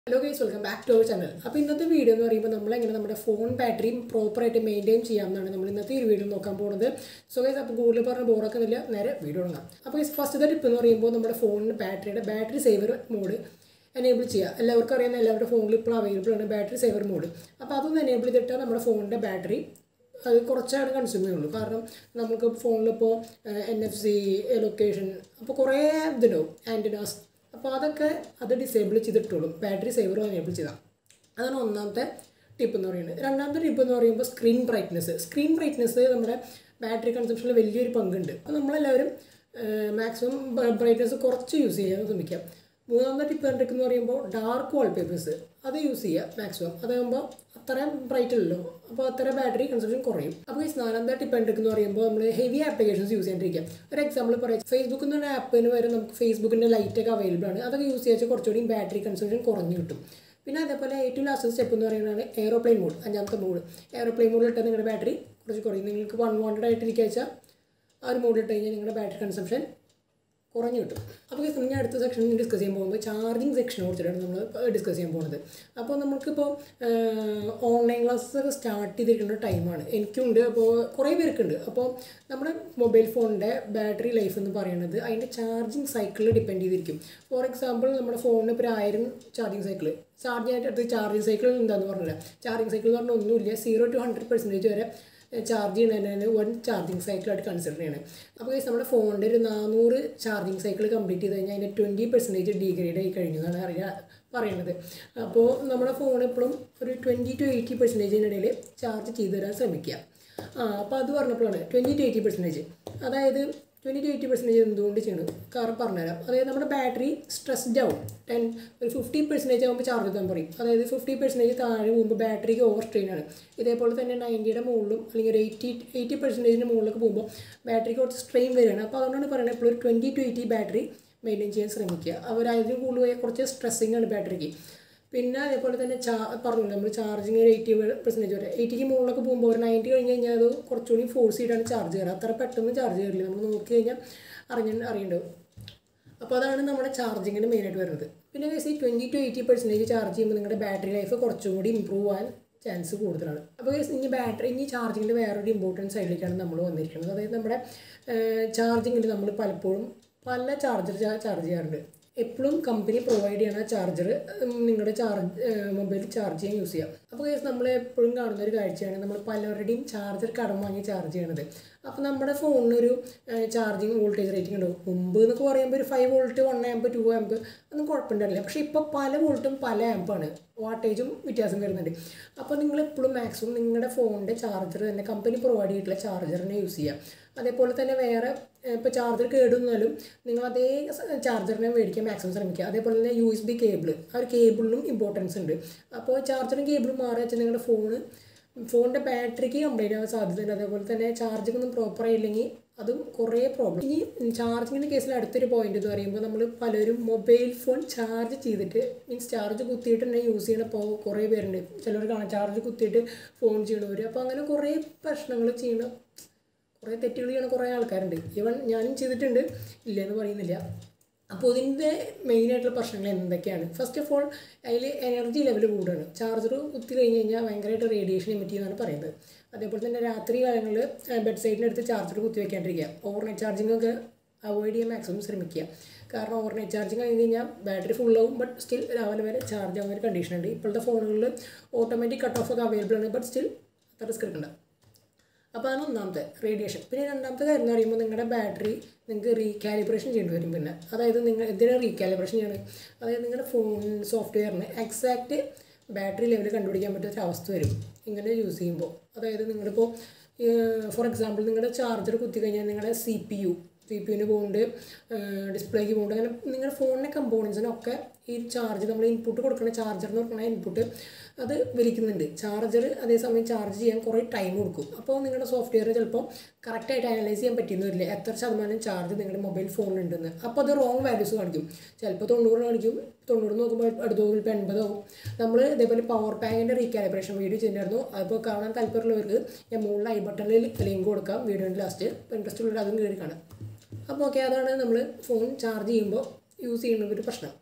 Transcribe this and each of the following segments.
Hello guys, welcome back to our channel. അപ്പോൾ ഇന്നത്തെ video എന്ന് പറയുമ്പോൾ നമ്മൾ എങ്ങനെ നമ്മുടെ ഫോൺ ബാറ്ററി പ്രോപ്പർ ആയിട്ട് മെയിൻറ്റെയിൻ ചെയ്യാമെന്നാണ് നമ്മൾ ഇന്നത്തെ ഈ വീഡിയോ നോക്കാൻ പോകുന്നത്. സോ ഗൈസ് അപ്പോൾ കൂടുതൽ പറഞ്ഞ ബോറൊക്കെ നേരെ വീഡിയോ തുടങ്ങാം. അപ്പോൾ ഗൈസ് ഫസ്റ്റത്തെ ടിപ്പ് എന്ന് പറയുമ്പോൾ നമ്മുടെ ഫോണിന് ബാറ്ററി സേവർ മോഡ് എനേബിൾ ചെയ്യുക. എല്ലാവർക്കും അറിയാവുന്ന എല്ലാവരുടെ ഫോണിൽ ഇപ്പോൾ അവൈലബിൾ ആണ് ബാറ്ററി സേവർ മോഡ്. അപ്പോൾ അതൊന്ന് എനേബിൾ ചെയ്തിട്ട് നമ്മുടെ ഫോണിൻ്റെ ബാറ്ററി അത് കുറച്ചാണ് കൺസ്യൂം ചെയ്യുള്ളൂ. കാരണം നമുക്ക് ഫോണിലിപ്പോൾ NFC ലൊക്കേഷൻ അപ്പോൾ കുറേ ഇതുണ്ടാവും ആൻറ്റിനാസ്. അപ്പോൾ അതൊക്കെ ഡിസേബിൾ ചെയ്തിട്ടുള്ളൂ ബാറ്ററി സേവർ എനേബിൾ ചെയ്താൽ. അതാണ് ഒന്നാമത്തെ ടിപ്പ് എന്ന് പറയുന്നത്. രണ്ടാമത്തെ ടിപ്പ് എന്ന് പറയുമ്പോൾ സ്ക്രീൻ ബ്രൈറ്റ്നസ് നമ്മുടെ ബാറ്ററി കൺസംഷനിൽ വലിയൊരു പങ്കുണ്ട്. അപ്പോൾ നമ്മളെല്ലാവരും മാക്സിമം ബ്രൈറ്റ്നസ് കുറച്ച് യൂസ് ചെയ്യാൻ ശ്രമിക്കാം. മൂന്നാമത്തെ ടിപ്പ് എന്ന് പറയുമ്പോൾ ഡാർക്ക് വാൾപേപ്പേഴ്സ് അത് യൂസ് ചെയ്യുക മാക്സിമം. അതാകുമ്പോൾ അത്രയും ബ്രൈറ്റ് അല്ലല്ലോ, അപ്പോൾ അത്ര ബാറ്ററി കൺസംഷൻ കുറയും. അപ്പോൾ ഈ നാലാമത്തെ ടിപ്പ് എന്ന് പറയുമ്പോൾ നമ്മൾ ഹെവി ആപ്ലിക്കേഷൻസ് യൂസ് ചെയ്യാണ്ടിരിക്കുക. ഒരു എക്സാമ്പിൾ പറയാം, ഫേസ്ബുക്ക് എന്ന ആപ്പിന് വരെ നമുക്ക് ഫേസ്ബുക്കിൻ്റെ ലൈറ്റൊക്കെ അവൈലബിൾ ആണ്. അതൊക്കെ യൂസ് ചെയ്യാൻ കുറച്ചുകൂടി ബാറ്ററി കൺസംഷൻ കുറഞ്ഞു കിട്ടും. പിന്നെ അതേപോലെ ഏറ്റവും ലാസ്റ്റ് സ്റ്റെപ്പ് എന്ന് പറയുന്നത് എയറോപ്ലെയിൻ മോഡ്, അഞ്ചാമത്തെ മോഡ്. എയറോപ്ലെയിൻ മോഡിൽ ഇട്ടാൽ നിങ്ങളുടെ ബാറ്ററി കുറച്ച് കുറയും. നിങ്ങൾക്ക് അൺവാണ്ടഡ് ആയിട്ടിരിക്കുക വെച്ചാൽ ആ ഒരു മോഡിൽ ഇട്ട് കഴിഞ്ഞാൽ നിങ്ങളുടെ ബാറ്ററി കൺസംഷൻ കുറഞ്ഞു കിട്ടും. അപ്പോൾ ഞാൻ അടുത്ത സെക്ഷനിൽ ഡിസ്കസ് ചെയ്യാൻ പോകുമ്പോൾ ചാർജിങ് സെക്ഷനെ കുറിച്ചിട്ടാണ് നമ്മൾ ഡിസ്കസ് ചെയ്യാൻ പോകുന്നത്. അപ്പോൾ നമുക്കിപ്പോൾ ഓൺലൈൻ ക്ലാസ്സൊക്കെ സ്റ്റാർട്ട് ചെയ്തിരിക്കുന്ന ടൈമാണ്. എനിക്കുണ്ട്, അപ്പോൾ കുറേ പേർക്കുണ്ട്. അപ്പോൾ നമ്മുടെ മൊബൈൽ ഫോണിൻ്റെ ബാറ്ററി ലൈഫ് എന്ന് പറയുന്നത് അതിൻ്റെ ചാർജിങ് സൈക്കിളിൽ ഡിപ്പെൻഡ് ചെയ്തിരിക്കും. ഫോർ എക്സാമ്പിൾ നമ്മുടെ ഫോണിന് ഇപ്പോൾ 1000 ചാർജിങ് സൈക്കിൾ എന്താണെന്ന് പറഞ്ഞില്ല. ചാർജിങ് സൈക്കിൾ എന്ന് പറഞ്ഞാൽ ഒന്നുമില്ല, 0 to 100% വരെ ചാർജ് ചെയ്യുന്നതിന് 1 ചാർജിങ് സൈക്കിളായിട്ട് കൺസിഡർ ചെയ്യണം. അപ്പോൾ നമ്മുടെ ഫോണിൻ്റെ ഒരു 400 ചാർജിങ് സൈക്കിൾ കംപ്ലീറ്റ് ചെയ്ത് കഴിഞ്ഞാൽ അതിൻ്റെ 20% ഡീഗ്രേഡ് ആയി കഴിഞ്ഞു എന്നാണ് പറയുന്നത്. അപ്പോൾ നമ്മുടെ ഫോൺ എപ്പോഴും ഒരു 20 to 80% ഇടയിൽ ചാർജ് ചെയ്ത് തരാൻ ശ്രമിക്കുക. അപ്പോൾ അത് പറഞ്ഞപ്പോഴാണ് 20 to 80%. അതായത് 20 to 80% എന്തുകൊണ്ട് ചെയ്യണം കാരണം പറഞ്ഞുതരാം. അതായത് നമ്മുടെ ബാറ്ററി സ്ട്രെസ്ഡ് ആവും. ഒരു 50% ആകുമ്പോൾ ചാർജ് ചെയ്താൽ പറയും. അതായത് 50% താഴെ പോകുമ്പോൾ ബാറ്ററിക്ക് ഓവർ സ്ട്രെയിൻ ആണ്. ഇതേപോലെ തന്നെ 90യുടെ മുകളിലും അല്ലെങ്കിൽ ഒരു 80% മുകളിലൊക്കെ പോകുമ്പോൾ ബാറ്ററിക്ക് കുറച്ച് സ്ട്രെയിൻ വരികയാണ്. അപ്പോൾ അതുകൊണ്ടാണ് പറയുന്നത് എപ്പോഴും ഒരു 20 to 80 ബാറ്ററി മെയിൻറ്റെയിൻ ചെയ്യാൻ ശ്രമിക്കുക. അതിന് കൂടുതൽ കുറച്ച് സ്ട്രെസ്സിങ് ആണ് ബാറ്ററിക്ക്. പിന്നെ അതേപോലെ തന്നെ പറഞ്ഞില്ല നമ്മൾ ചാർജിങ് ഒരു 80% വരെ 80ക്ക് മുകളിലൊക്കെ പോകുമ്പോൾ ഒരു 90 കഴിഞ്ഞ് കഴിഞ്ഞാൽ അത് കുറച്ചുകൂടി ഫോഴ്സ് ചെയ്തിട്ടാണ് ചാർജ് കയറുക. അത്ര പെട്ടെന്ന് ചാർജ് കയറില്ല, നമ്മൾ നോക്കി കഴിഞ്ഞാൽ അറിയണ്ടാവും. അപ്പോൾ അതാണ് നമ്മുടെ ചാർജിങ്ങിന് മെയിനായിട്ട് വരുന്നത്. പിന്നെ ഈ 20 to 80% ചാർജ് ചെയ്യുമ്പോൾ നിങ്ങളുടെ ബാറ്ററി ലൈഫ് കുറച്ചും കൂടി ഇമ്പ്രൂവ് ആവാൻ ചാൻസ് കൂടുതലാണ്. അപ്പോൾ ഇനി ചാർജിങ്ങിൻ്റെ വേറൊരു ഇമ്പോർട്ടൻറ്റ് സൈഡിലേക്കാണ് നമ്മൾ വന്നിരിക്കുന്നത്. അതായത് നമ്മുടെ ചാർജിങ്ങിൽ നമ്മൾ പലപ്പോഴും പല ചാർജർ ചാർജ് ചെയ്യാറുണ്ട്. എപ്പോഴും കമ്പനി പ്രൊവൈഡ് ചെയ്യുന്ന ചാർജർ നിങ്ങളുടെ മൊബൈൽ ചാർജ് ചെയ്യാൻ യൂസ് ചെയ്യാം. അപ്പോൾ നമ്മൾ എപ്പോഴും കാണുന്ന ഒരു കാഴ്ചയാണ് നമ്മൾ പലരുടെയും ചാർജർ കടം വാങ്ങി ചാർജ് ചെയ്യണത്. അപ്പോൾ നമ്മുടെ ഫോണിനൊരു ചാർജിങ് വോൾട്ടേജ് റേറ്റിംഗ് ഉണ്ടാവും. മുമ്പ് എന്നൊക്കെ പറയുമ്പോൾ ഒരു 5 വോൾട്ട് 1 ആമ്പ് 2 ആമ്പ് ഒന്നും കുഴപ്പമുണ്ടാവില്ല. പക്ഷേ ഇപ്പോൾ പല വോൾട്ടും പല ആമ്പാണ്, വാട്ടേജും വ്യത്യാസം വരുന്നുണ്ട്. അപ്പോൾ നിങ്ങൾ എപ്പോഴും മാക്സിമം നിങ്ങളുടെ ഫോണിൻ്റെ ചാർജർ തന്നെ കമ്പനി പ്രൊവൈഡ് ചെയ്തിട്ടുള്ള ചാർജറിനെ യൂസ് ചെയ്യുക. അതേപോലെ തന്നെ വേറെ ഇപ്പോൾ ചാർജർ കേടുവന്നാലും നിങ്ങൾ അതേ ചാർജറിനെ മേടിക്കാൻ മാക്സിമം ശ്രമിക്കുക. അതേപോലെ തന്നെ USB കേബിൾ, ആ ഒരു കേബിളിനും ഇമ്പോർട്ടൻസ് ഉണ്ട്. അപ്പോൾ ചാർജറും കേബിളും മാറി വെച്ചാൽ നിങ്ങളുടെ ഫോണിൻ്റെ ബാറ്ററിക്ക് കംപ്ലൈൻറ്റ് ആവാൻ സാധ്യതയുണ്ട്. അതേപോലെ തന്നെ ചാർജിങ് ഒന്നും പ്രോപ്പറായില്ലെങ്കിൽ അതും കുറേ പ്രോബ്ലം. ഇനി ചാർജിങ്ങിൻ്റെ കേസിൽ അടുത്തൊരു പോയിന്റ് എന്ന് പറയുമ്പോൾ നമ്മൾ പലരും മൊബൈൽ ഫോൺ ചാർജ് ചെയ്തിട്ട് ചാർജ് കുത്തിയിട്ട് തന്നെ യൂസ് ചെയ്യണപ്പോൾ കുറേ പേരുണ്ട്. ചിലർ കാണാം ചാർജ് കുത്തിയിട്ട് ഫോൺ ചെയ്യണവർ. അപ്പോൾ അങ്ങനെ കുറേ പ്രശ്നങ്ങൾ കുറേ തെറ്റുകൾ ചെയ്യണ കുറേ ആൾക്കാരുണ്ട്. ഈവൻ ഞാനും ചെയ്തിട്ടുണ്ട്, ഇല്ലയെന്ന് പറയുന്നില്ല. അപ്പോൾ ഇതിൻ്റെ മെയിനായിട്ടുള്ള പ്രശ്നങ്ങൾ എന്തൊക്കെയാണ്? ഫസ്റ്റ് ഓഫ് ഓൾ അതിൽ എനർജി ലെവൽ കൂടുകയാണ്. ചാർജർ കുത്തി കഴിഞ്ഞ് കഴിഞ്ഞാൽ ഭയങ്കരമായിട്ട് റേഡിയേഷൻ എമിറ്റ് ചെയ്യുന്നതാണ് പറയുന്നത്. അതേപോലെ തന്നെ രാത്രി കാലങ്ങളിൽ ബെഡ് സൈഡിനടുത്ത് ചാർജർ കുത്തി വയ്ക്കാണ്ടിരിക്കുക. ഓവർനൈറ്റ് ചാർജിങ് ഒക്കെ അവോയ്ഡ് ചെയ്യാൻ മാക്സിമം ശ്രമിക്കുക. കാരണം ഓവർനൈറ്റ് ചാർജിങ് കഴിഞ്ഞ് കഴിഞ്ഞാൽ ബാറ്ററി ഫുള്ളാവും, ബട്ട് സ്റ്റിൽ രാവിലെ വരെ ചാർജ് ആവുന്ന ഒരു കണ്ടീഷൻ ഉണ്ട്. ഇപ്പോഴത്തെ ഫോണുകളിൽ ഓട്ടോമാറ്റിക് കട്ട് ഓഫ് ഒക്കെ അവൈലബിൾ ആണ്, ബട്ട് സ്റ്റിൽ അത്ര റിസ്ക് എടുക്കണ്ട. അപ്പോൾ അതാണ് ഒന്നാമത്തെ റേഡിയേഷൻ. പിന്നെ രണ്ടാമത്തെ കാര്യം എന്ന് പറയുമ്പോൾ നിങ്ങളുടെ ബാറ്ററി നിങ്ങൾക്ക് റീകാലിബ്രേഷൻ ചെയ്യേണ്ടി വരും. പിന്നെ അതായത് നിങ്ങൾ എന്തിനാണ് റീകാലിബ്രേഷൻ ചെയ്യണത്? അതായത് നിങ്ങളുടെ ഫോൺ സോഫ്റ്റ്വെയറിന് എക്സാക്റ്റ് ബാറ്ററി ലെവൽ കണ്ടുപിടിക്കാൻ പറ്റുന്ന അവസ്ഥ വരും ഇങ്ങനെ യൂസ് ചെയ്യുമ്പോൾ. അതായത് നിങ്ങളിപ്പോൾ ഫോർ എക്സാമ്പിൾ നിങ്ങളുടെ ചാർജർ കുത്തി കഴിഞ്ഞാൽ നിങ്ങളുടെ CPU-ന് പോകുന്നുണ്ട്, ഡിസ്പ്ലേക്ക് പോകുന്നുണ്ട്. അങ്ങനെ നിങ്ങളുടെ ഫോണിൻ്റെ കമ്പോണൻസിനൊക്കെ ഈ ചാർജ് നമ്മൾ ഇൻപുട്ട് കൊടുക്കുന്ന ചാർജർ എന്ന് പറഞ്ഞാൽ ഇൻപുട്ട് അത് വലിക്കുന്നുണ്ട്. ചാർജർ അതേസമയം ചാർജ് ചെയ്യാൻ കുറേ ടൈം കൊടുക്കും. അപ്പോൾ നിങ്ങളുടെ സോഫ്റ്റ്വെയർ ചിലപ്പോൾ കറക്റ്റായിട്ട് അനലൈസ് ചെയ്യാൻ പറ്റിയെന്ന് വരില്ല എത്ര ശതമാനം ചാർജ് നിങ്ങളുടെ മൊബൈൽ ഫോണിലുണ്ടെന്ന്. അപ്പോൾ അത് റോങ് വാല്യൂസ് കാണിക്കും. ചിലപ്പോൾ 90 കാണിക്കും, 90 നോക്കുമ്പോൾ അടുത്ത ഇപ്പോൾ 80 ആവും. നമ്മൾ ഇതേപോലെ പവർ ബാങ്കിൻ്റെ റീകാലിബ്രേഷൻ വീഡിയോ ചെയ്തിട്ടുണ്ടായിരുന്നു. അപ്പോൾ കാണാൻ താല്പര്യമുള്ളവർക്ക് ഞാൻ മുകളിൽ ഐ ബട്ടണിൽ ലിങ്ക് കൊടുക്കാം വീഡിയോൻ്റെ ലാസ്റ്റ്. ഇപ്പോൾ ഇൻട്രസ്റ്റ് ഉള്ളവർ അതും കയറി കാണാം. അപ്പോൾ ഓക്കെ, അതാണ് നമ്മൾ ഫോൺ ചാർജ് ചെയ്യുമ്പോൾ യൂസ് ചെയ്യുന്ന ഒരു പ്രശ്നം.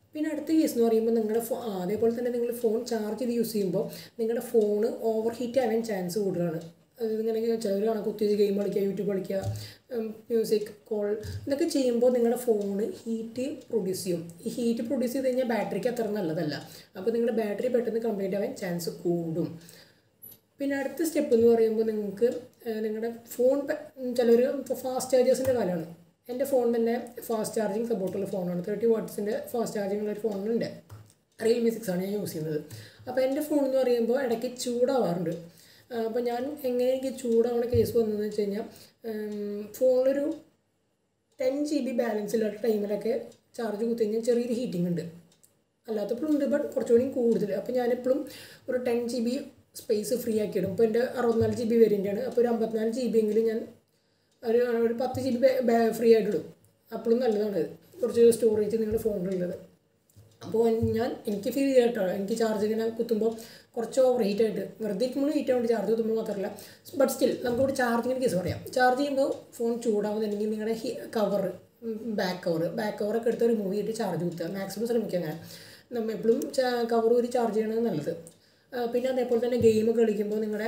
പിന്നെ അടുത്ത കേസ് എന്ന് പറയുമ്പോൾ നിങ്ങളുടെ അതേപോലെ തന്നെ നിങ്ങൾ ഫോൺ ചാർജ് ചെയ്ത് യൂസ് ചെയ്യുമ്പോൾ നിങ്ങളുടെ ഫോൺ ഓവർ ഹീറ്റ് ആവാൻ ചാൻസ് കൂടുതലാണ്. ഇങ്ങനെ ചിലരാണ് കുത്തി ഗെയിം കളിക്കുക, യൂട്യൂബ് കളിക്കുക, മ്യൂസിക് കോൾ ഇതൊക്കെ ചെയ്യുമ്പോൾ നിങ്ങളുടെ ഫോണ് ഹീറ്റ് പ്രൊഡ്യൂസ് ചെയ്യും. ഈ ഹീറ്റ് പ്രൊഡ്യൂസ് ചെയ്ത് കഴിഞ്ഞാൽ ബാറ്ററിക്ക് അത്ര നല്ലതല്ല. അപ്പോൾ നിങ്ങളുടെ ബാറ്ററി പെട്ടെന്ന് കംപ്ലൈൻറ്റ് ആവാൻ ചാൻസ് കൂടും. പിന്നെ അടുത്ത സ്റ്റെപ്പ് എന്ന് പറയുമ്പോൾ നിങ്ങൾക്ക് നിങ്ങളുടെ ഫോൺ ചിലർ ഫാസ്റ്റ് ചാർജേഴ്സിൻ്റെ കാലമാണ്. എൻ്റെ ഫോൺ തന്നെ ഫാസ്റ്റ് ചാർജിങ് സപ്പോർട്ടുള്ള ഫോണാണ്. 30 വാട്ട്സിൻ്റെ ഫാസ്റ്റ് ചാർജിങ് ഉള്ള ഒരു ഫോണുണ്ട്. Realme 6 ആണ് ഞാൻ യൂസ് ചെയ്യുന്നത്. അപ്പോൾ എൻ്റെ ഫോൺ എന്ന് പറയുമ്പോൾ ഇടയ്ക്ക് ചൂടാവാറുണ്ട്. അപ്പോൾ ഞാൻ എങ്ങനെ എനിക്ക് ചൂടാവുന്ന കേസ് വന്നതെന്ന് വെച്ച് കഴിഞ്ഞാൽ ഫോണിലൊരു 10 GB ബാലൻസ് ഇല്ലാത്ത ടൈമിലൊക്കെ ചാർജ് കുത്തി കഴിഞ്ഞാൽ ചെറിയൊരു ഹീറ്റിംഗ് ഉണ്ട്. അല്ലാത്തപ്പോഴും ഉണ്ട്, ബട്ട് കുറച്ചുകൂടി കൂടുതൽ. അപ്പോൾ ഞാനെപ്പോഴും ഒരു 10 GB സ്പേസ് ഫ്രീ ആക്കിയിടും. ഇപ്പോൾ എൻ്റെ 64 GB വേരിയൻ്റാണ്. അപ്പോൾ ഒരു 54 GB എങ്കിലും ഞാൻ ഒരു 10 GB ഫ്രീ ആയിട്ടിടും. അപ്പോഴും നല്ലതാണ് കുറച്ച് സ്റ്റോറേജ് നിങ്ങളുടെ ഫോണിലുള്ളത്. അപ്പോൾ എനിക്ക് ഫീൽ ചെയ്തിട്ടോ, എനിക്ക് ചാർജ് ഇങ്ങനെ കുത്തുമ്പോൾ കുറച്ച് ഓവർ ഹീറ്റ് ആയിട്ട് വെറുതെ ഇരിക്കുമ്പോൾ ഹീറ്റ് ആയിട്ട് ചാർജ് കുത്തുമ്പോൾ മാത്രമല്ല, ബട്ട് സ്റ്റിൽ നമുക്കിവിടെ ചാർജിങ്ങിന് കേസ് പറയാം. ചാർജ് ചെയ്യുമ്പോൾ ഫോൺ ചൂടാവുന്നുണ്ടെങ്കിൽ നിങ്ങളുടെ ബാക്ക് കവറൊക്കെ എടുത്ത് റിമൂവ് ചെയ്തിട്ട് ചാർജ് കുത്തുക. മാക്സിമം ശ്രമിക്കുക. അങ്ങനെ നമ്മൾ എപ്പോഴും കവർ ഒരു ചാർജ് ചെയ്യണത് നല്ലത്. പിന്നെ അതേപോലെ തന്നെ ഗെയിം കളിക്കുമ്പോൾ നിങ്ങളുടെ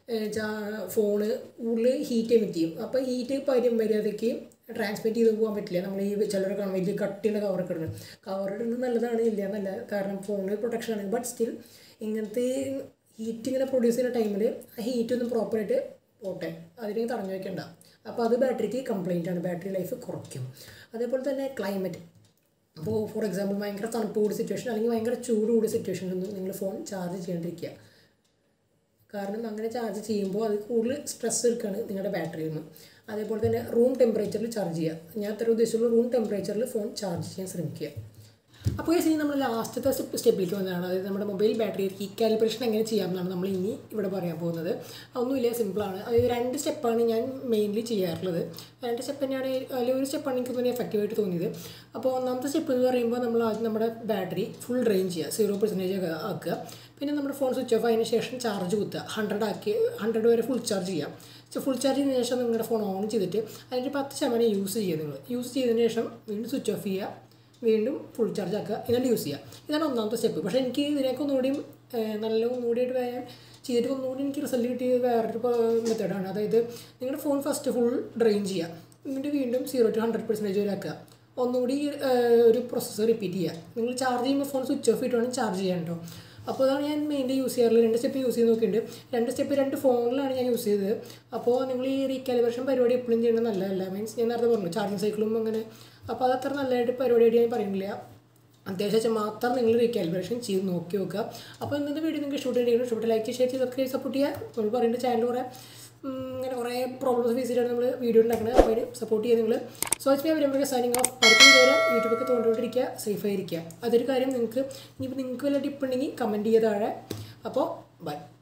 ഫോണ് ഉള്ളിൽ ഹീറ്റ് എമിറ്റ് ചെയ്യും. അപ്പോൾ ഹീറ്റ് മര്യാദയ്ക്ക് ട്രാൻസ്മിറ്റ് ചെയ്ത് പോകാൻ പറ്റില്ല. നമ്മൾ ഈ ചിലരെ കാണുമ്പോൾ വലിയ കട്ടിയുള്ള കവറൊക്കെ ഇടുന്നത്. കവറിടുന്നത് നല്ലതാണ്, ഇല്ല എന്നല്ല, കാരണം ഫോണിൽ പ്രൊട്ടക്ഷനാണ്. ബട്ട് സ്റ്റിൽ ഇങ്ങനത്തെ ഹീറ്റ് ഇങ്ങനെ പ്രൊഡ്യൂസ് ചെയ്യുന്ന ടൈമിൽ ആ ഹീറ്റൊന്നും പ്രോപ്പറായിട്ട് പോട്ടെ, അതിനെ തടഞ്ഞു വയ്ക്കേണ്ട. അപ്പോൾ അത് ബാറ്ററിക്ക് കംപ്ലൈൻ്റ് ആണ്, ബാറ്ററി ലൈഫ് കുറയ്ക്കും. അതേപോലെ തന്നെ ക്ലൈമറ്റ്. അപ്പോൾ ഫോർ എക്സാമ്പിൾ ഭയങ്കര തണുപ്പ് കൂടിയ സിറ്റുവേഷൻ അല്ലെങ്കിൽ ഭയങ്കര ചൂട് കൂടിയ സിറ്റുവേഷനിലൊന്നും നിങ്ങൾ ഫോൺ ചാർജ് ചെയ്യാണ്ടിരിക്കുക. കാരണം അങ്ങനെ ചാർജ് ചെയ്യുമ്പോൾ അത് കൂടുതൽ സ്ട്രെസ് എടുക്കുകയാണ് നിങ്ങളുടെ ബാറ്ററിയിൽ നിന്ന്. അതേപോലെ തന്നെ റൂം ടെമ്പറേച്ചറിൽ ചാർജ് ചെയ്യുക. ഞാൻ അത്ര ഉദ്ദേശിച്ചുള്ള റൂം ടെമ്പറേച്ചറിൽ ഫോൺ ചാർജ് ചെയ്യാൻ ശ്രമിക്കുക. അപ്പോൾ ഇനി നമ്മൾ ലാസ്റ്റത്തെ സ്റ്റെപ്പിലേക്ക് വന്നതാണ്. അതായത് നമ്മുടെ മൊബൈൽ ബാറ്ററി റീകാലിബ്രേഷൻ എങ്ങനെ ചെയ്യാമെന്നാണ് നമ്മൾ ഇനി ഇവിടെ പറയാൻ പോകുന്നത്. ഒന്നുമില്ല, സിമ്പിളാണ്. അതായത് 2 സ്റ്റെപ്പാണ് ഞാൻ മെയിൻലി ചെയ്യാറുള്ളത്. 2 സ്റ്റെപ്പ് തന്നെയാണ്. അതിൽ ഒരു സ്റ്റെപ്പാണ് എനിക്ക് തന്നെ എഫക്റ്റീവായിട്ട് തോന്നിയത്. അപ്പോൾ ഒന്നാമത്തെ സ്റ്റെപ്പ് എന്ന് പറയുമ്പോൾ നമ്മൾ ആദ്യം നമ്മുടെ ബാറ്ററി ഫുൾ ഡ്രെയിൻ ചെയ്യുക, 0% ആക്കുക. പിന്നെ നമ്മുടെ ഫോൺ സ്വിച്ച് ഓഫ് ആയതിനു ശേഷം ചാർജ് കുത്തുക, 100 വരെ ഫുൾ ചാർജ് ചെയ്യുക. ഫുൾ ചാർജ് ചെയ്തതിനു ശേഷം നിങ്ങളുടെ ഫോൺ ഓൺ ചെയ്തിട്ട് അതിൻ്റെ 10% യൂസ് ചെയ്യുക. നിങ്ങൾ യൂസ് ചെയ്തതിന് ശേഷം വീണ്ടും സ്വിച്ച് ഓഫ് ചെയ്യുക, വീണ്ടും ഫുൾ ചാർജ് ആക്കുക, എന്നിട്ട് യൂസ് ചെയ്യുക. ഇതാണ് ഒന്നാമത്തെ സ്റ്റെപ്പ്. പക്ഷേ എനിക്ക് ഇതിനൊക്കെ ഒന്നുകൂടിയും ഒന്നുകൂടിയായിട്ട് ചെയ്തിട്ട് ഒന്നുകൂടി എനിക്ക് റിസൾട്ട് കിട്ടിയത് വേറൊരു മെത്തേഡാണ്. അതായത് നിങ്ങളുടെ ഫോൺ ഫസ്റ്റ് ഫുൾ ഡ്രെയിൻ ചെയ്യുക, എന്നിട്ട് വീണ്ടും 0 to 100% വരെ ആക്കുക. ഒന്നുകൂടി ഒരു പ്രോസസ്സ് റിപ്പീറ്റ് ചെയ്യുക. നിങ്ങൾ ചാർജ് ചെയ്യുമ്പോൾ ഫോൺ സ്വിച്ച് ഓഫ് ചെയ്തിട്ട് വേണം ചാർജ് ചെയ്യാൻ കേട്ടോ. അപ്പോൾ അതാണ് ഞാൻ മെയിൻലി യൂസ് ചെയ്യാറുള്ളത്. 2 സ്റ്റെപ്പ് യൂസ് ചെയ്ത് നോക്കിയിട്ടുണ്ട്. 2 സ്റ്റെപ്പ് 2 ഫോണിലാണ് ഞാൻ യൂസ് ചെയ്തത്. അപ്പോൾ നിങ്ങൾ ഈ റീകാലിബ്രേഷൻ പരിപാടി എപ്പോഴും ചെയ്യണം നല്ലതല്ല. മീൻസ് ഞാൻ നേരത്തെ പറഞ്ഞു ചാർജിങ് സൈക്കിളും അങ്ങനെ. അപ്പോൾ അതത്ര നല്ലതായിട്ട് പരിപാടിയായിട്ട് ഞാൻ പറയുന്നില്ല. അത്യാവശ്യം മാത്രം നിങ്ങൾ റീകാലിബ്രേഷൻ ചെയ്ത് നോക്കി നോക്കുക. അപ്പോൾ ഇന്നത്തെ വീഡിയോ നിങ്ങൾക്ക് ഇഷ്ടപ്പെട്ട് ലൈക്ക്, ഷെയർ ചെയ്ത് സബ്സ്ക്രൈബ് സപ്പോർട്ട് ചെയ്യുക. നമ്മൾ പറയുന്ന ചാനൽ ഇങ്ങനെ കുറേ പ്രോബ്ലംസ് ഫേസ് ചെയ്തിട്ടാണ് നമ്മൾ വീഡിയോ ഉണ്ടാക്കുന്നത്. അപ്പോൾ അതിന് സപ്പോർട്ട് ചെയ്യുക നിങ്ങൾ. സോ ഇറ്റ്സ് മീ വരുമ്പോൾ സൈനിങ് ഓഫ്. അടുത്ത വീഡിയോ യൂട്യൂബൊക്കെ തോണ്ടിക്കൊണ്ടിരിക്കുക, സേഫായിരിക്കുക. അതൊരു കാര്യം. നിങ്ങൾക്ക് വല്ല ടിപ്പ് ഉണ്ടെങ്കിൽ കമൻറ്റ് ചെയ്ത് താഴെ. അപ്പോൾ ബൈ.